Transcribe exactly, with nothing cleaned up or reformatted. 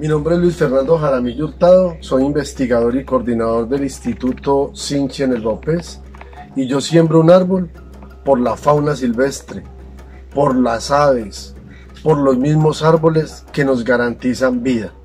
Mi nombre es Luis Fernando Jaramillo Hurtado, soy investigador y coordinador del Instituto Sinchi en el Vaupés, y yo siembro un árbol por la fauna silvestre, por las aves, por los mismos árboles que nos garantizan vida.